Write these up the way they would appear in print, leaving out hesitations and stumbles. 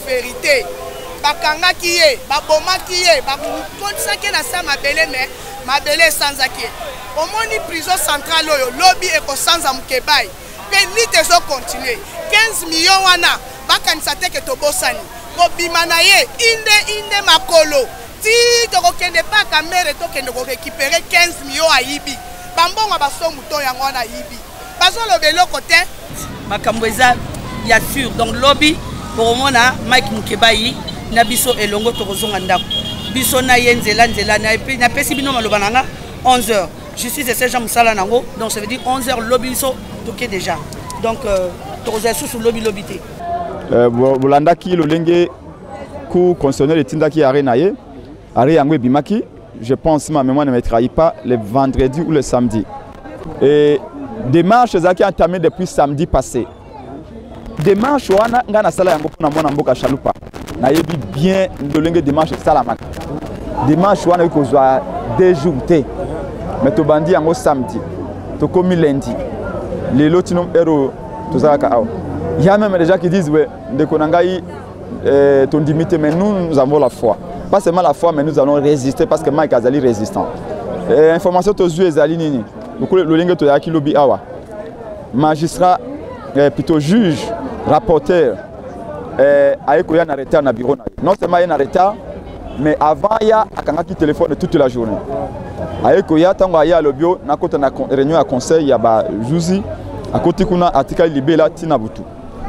vérité. Bakanga qui est, baboma qui est, tout ça qui est dans sa mabele mais mabele sans acquis. Au moins ni prison centrale lobby et sans amkebai. Mais ni te zo continuer. 15 millions wana bakanisa te ke tobosani. Ko bimanaye inde makolo. Si to kokende pa kamere to kende ko récupérer 15 millions à Ibi. Bambonga baso muto yango na Ibi. Baso lobelo côté makambo eza ya sûr donc lobby pour mona Mike Mukebai na biso elongo tokozonga ndako biso na yenzela na pesi bino maloba nanga 11h justice et Serge Moussala nango donc ça veut dire 11h lobby biso toké déjà donc tokozala sous lobby té bolanda ki lolenge ku constitutionnel etindaki arena ye ari yango ebimaki je pense ma mémoire ne me trahit pas le vendredi ou le samedi et démarche ezaki entamé depuis samedi passé. Démarche wana nga na sala yango pona mona mboka Chalupa. Na yebi bien ndolenge démarche salamaka. Démarche wana ikozwa 2 jours té. Mais to bandi yango samedi. To komi lundi. Lelo tinom ero to zaka aw. Il y a même des gens qui disent ouais ndeko nangai ton limité mais nous avons la foi. Pas seulement la foi mais nous allons résister parce que Mike Azali résistant. Information to zu ezali nini. Le lingue to yaki lobby awa. Magistrat plutôt juge rapporteur ayekoya na retard na bureau na. Non seulement il na retard mais avant ya akanga ki téléphone toute la journée. Ayekoya tango aya lobio na kota na réunion à conseil ya ba juzi akoti kuna article libela tina butu.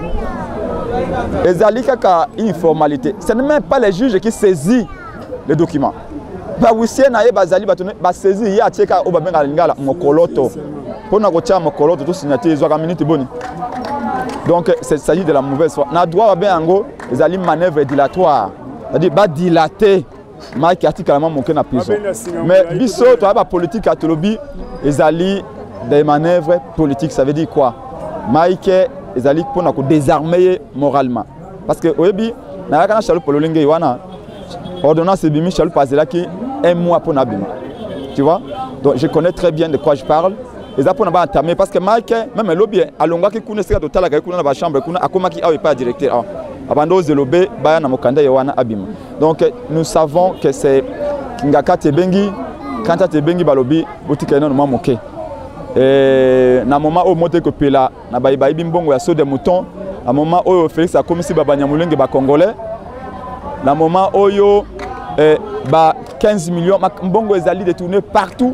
Ezali kaka informalité. Ce n'est même pas les juges qui saisissent les documents. Ba wisier na ye bazali batone ba saisir ya tieka o ba benga lingala mokoloto. Pona ko tia mokoloto to signature zo ka minute boni. Donc il s'agit de la mauvaise foi. Na droit ba bengo ezali manœuvre dilatoire. C'est-à-dire ba dilater Mike articalement monter na prison. Mais biso to ba politique atolobi ezali des manœuvres politiques, ça veut dire quoi? Mike ezali pona ko désarmer moralement. Parce que oyebi na kana chalu pololenge wana ordonnance de Michel Pazelaki un mois pour Nabima. Tu vois? Donc je connais très bien de quoi je parle. Et ça pour n'a pas entamé parce que Mike même lobby à longa qui connaît ce total qui connaît la chambre qui a comment qui a pas directeur. Abando de lobby ba na mokanda yawana abima. Donc nous savons que c'est ngaka tebengi quand tebengi ba lobby botika non moké. Et na moment au moté que pela na ba bimbongo ya so de mouton à moment où Félix a commis si baba nyamulenge ba congolais. Na moment oyo 15 millions mbongo ezali détourné partout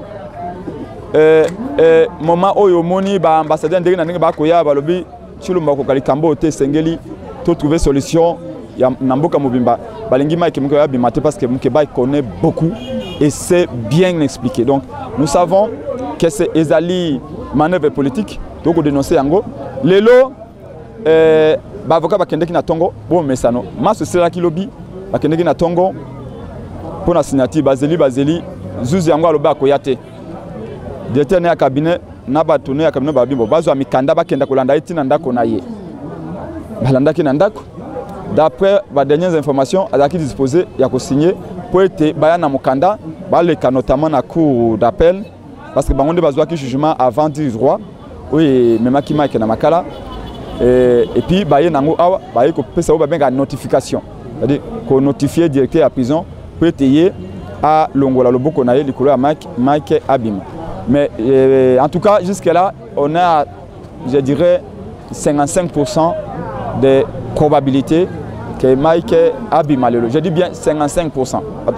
moment oyo moni ba ambassadeur ndenge na ndenge ba koya ba lobi chilumba ko kalikambo te sengeli to trouver solution ya namboka mobimba balingi Mike Mukebai bimate parce que Mukebai connaît beaucoup et c'est bien expliqué. Donc nous savons que c'est ezali manœuvre politique donc dénoncer yango lelo ba avocat ba kendeki na tongo bo mesano maso sera ki lobby bakendeki na tongo pour la signature bazeli zuzi yango aloba koyate directeur na cabinet na batone ya cabinet babimbo bazo amikanda bakenda kolanda itina ndako na ye balandaki na ndako d'après ba dernières informations azaki disposé ya ko signer pour être baya na mokanda baleka notamment na cour d'appel parce que bangonde bazwa ki jugement avant du droit oui même ki Mike na makala et puis baye nango awa baye ko pesa ba benga notification. C'est-à-dire qu'on notifie directeur à prison pour payer à Longola Loboko Naye, l'école à Mike Abim. Mais en tout cas, jusque-là, on a, je dirais, 55% de probabilité que Mike Abim a le. Je dis bien 55%.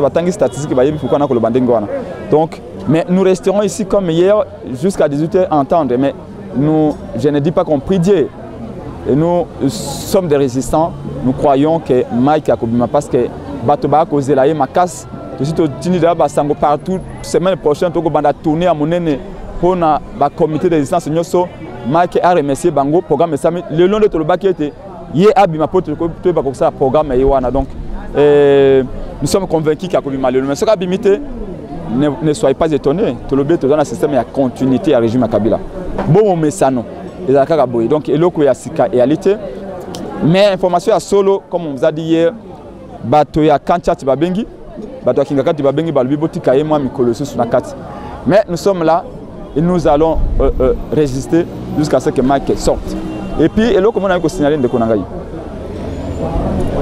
Donc, mais nous resterons ici comme hier jusqu'à 18h à entendre. Mais nous, je ne dis pas qu'on prie Dieu. Et nous sommes des résistants. Nous croyons que Mike a Kobima parce que Batoba a causé la Makas. Partout, semaine prochaine, nous allons tourner à Monene pour le comité de résistance. Mike a remercié Bango, programme le long de Toloba qui était hier Abima pour le programme. Donc, nous sommes convaincus qu'il y a Kobima. Mais ce qui ne soyez pas étonnés. Toloba est dans un système de continuité à régime Kabila. Bon, mais ça non. Donc, il y a Sika etAlité. Mais information à solo, comme on vous a dit hier, Batoya Kancha Tibabengi, Batoya Kingaka Tibabengi, Balbiboti Kayema Mikolosu Sunakati. Mais nous sommes là et nous allons résister jusqu'à ce que Mike sorte. Et puis, et là, comment on a signalé de Konangaï.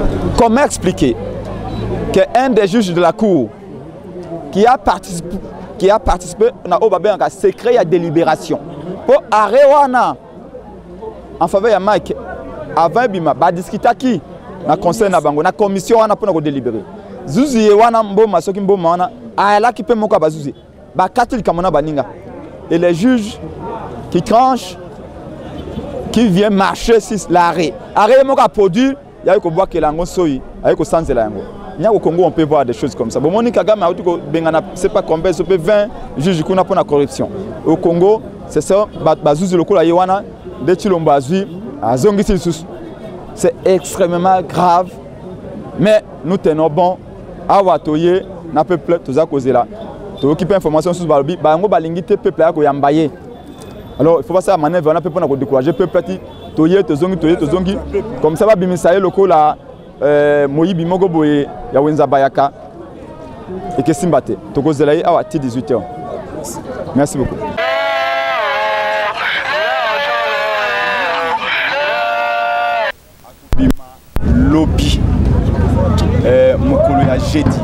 Comment expliquer qu'un des juges de la cour qui a participé dans le secret de délibération pour Arewana en faveur de Mike avant Bima, ba discuter qui na conseil na bango na commission wana pour délibérer. Zuzi wana mboma soki mboma wana ala qui peut moka bazuzi. Ba katil kamona baninga. Et les juges qui tranchent, qui viennent marcher sur l'arrêt. Arrêt moka produit, il y a que boire que l'ango soyi, il y a que sans l'ango. Au Congo, on peut voir des choses comme ça. Bon, Moni Kagame a dit que c'est pas combien, c'est 20 juges qui ont pour la corruption. Au Congo, c'est ça, bazuzi lokola yewana, de Chilombazi, à Zongisil. C'est extrêmement grave, mais nous tenons bon à Watoye, na peuple, tout ça causé là. Tu occupes information sur Balobi, bango balingite peuple à Koyambaye. Alors, il faut pas ça manœuvre, on a peuple pour décourager peuple, toye, tozongi, comme ça va bimisaye lokola. Moyibi Mogoboye ya Wenza Bayaka et que Simbate. Tokozelaï à 18h. Merci beaucoup. Lobby Mokolo ya jeudi.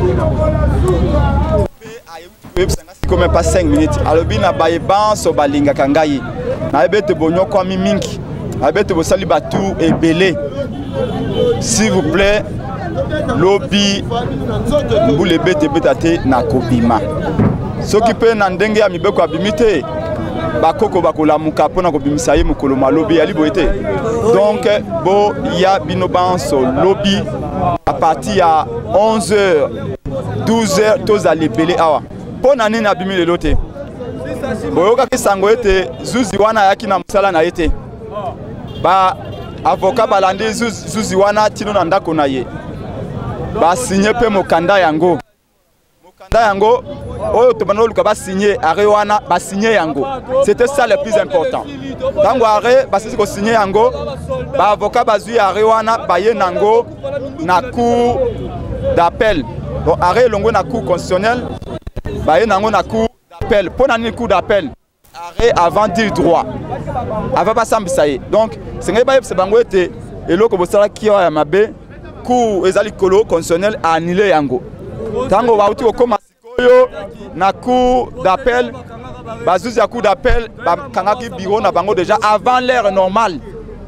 Comme pas 5 minutes. Alobi na baye ban so balinga kangai. Na ebete bonyo kwa miminki. Abete bo sali batu et belé. S'il vous plaît, lobby boule bete betate na kobima. Ceux qui peuvent n'andenge ami beko abimite, bakoko bakola muka pona kobimisa ye mukolo malobi ali boete. Donc bo ya binobanso lobby à partir à 11h, 12h tous à libérer awa. Pona nini abimi le lote. Boyoka ki sango ete zuzi wana yaki na musala na ete. Ba avocat balandi zuzi wana tino na ndako na ye ba signer pe mokanda yango oyo to bana luka ba signer arrêt wana ba signer yango. C'était ça le plus important. Tango arrêt ba sisi ko signer yango ba avocat bazui arrêt wana ba ye nango na cour d'appel. Donc arrêt longo na cour constitutionnelle ba ye nango na cour d'appel. Pour na cour d'appel arrêt avant dire droit. Avant pas sambisaye. Donc c'est nga ba yebse bango ete eloko bosala kiwa ya mabe cour ezali kolo constitutionnel a annulé yango. Tango ba uti okoma sikoyo na cour d'appel bazuzi ya cour d'appel ba kangaki bureau na bango déjà avant l'heure normale.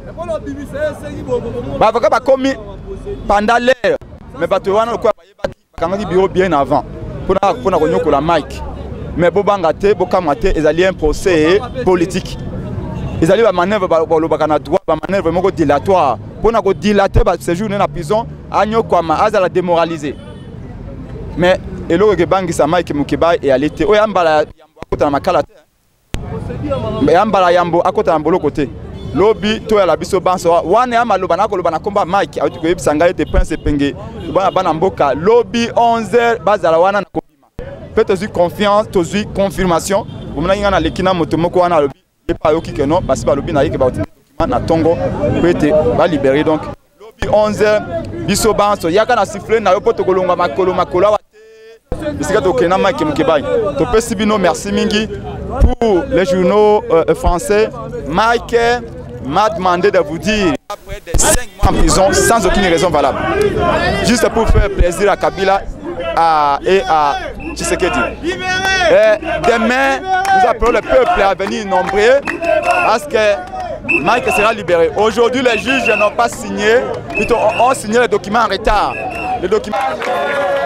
Ba avocat ba komi pendant l'heure mais bato wana ko ba yebaki kangaki bureau bien avant pour na konyokola mic. Mais bobanga te bokama te ezali un procès politique. Ezali ba manœuvre ba na droit ba manœuvre moko dilatoire pour na ko dilater ba séjour na prison anyo kwama azala démoraliser. Mais eloko ke bangi sa Mike Mukebai et alete o yambala yambo akota na makala te. Mais yambala yambo akota na boloko te. Lobby to ya la biso banso wana ya maloba na koloba na komba Mike auti ko yebisanga ete Prince Penge bana mboka lobby 11h bazala wana na faites confiance, tous confirmation. Vous m'avez dit que l'équipe motomoko wana lobby et pas yoki que non parce que lobby na yeke ba document na tongo peut ba libérer donc lobby 11h biso banso yaka na siffler na yo poto kolonga makolo wa te bisika to kena Mike Mukebai to pesi bino merci mingi pour les journaux français. Mike m'a demandé de vous dire après des 5 mois en prison sans aucune raison valable juste pour faire plaisir à Kabila et à Tshisekedi. Demain, nous appelons le peuple à venir nombreux parce que Mike sera libéré. Aujourd'hui, les juges n'ont pas signé, plutôt ont signé les documents en retard. Les documents...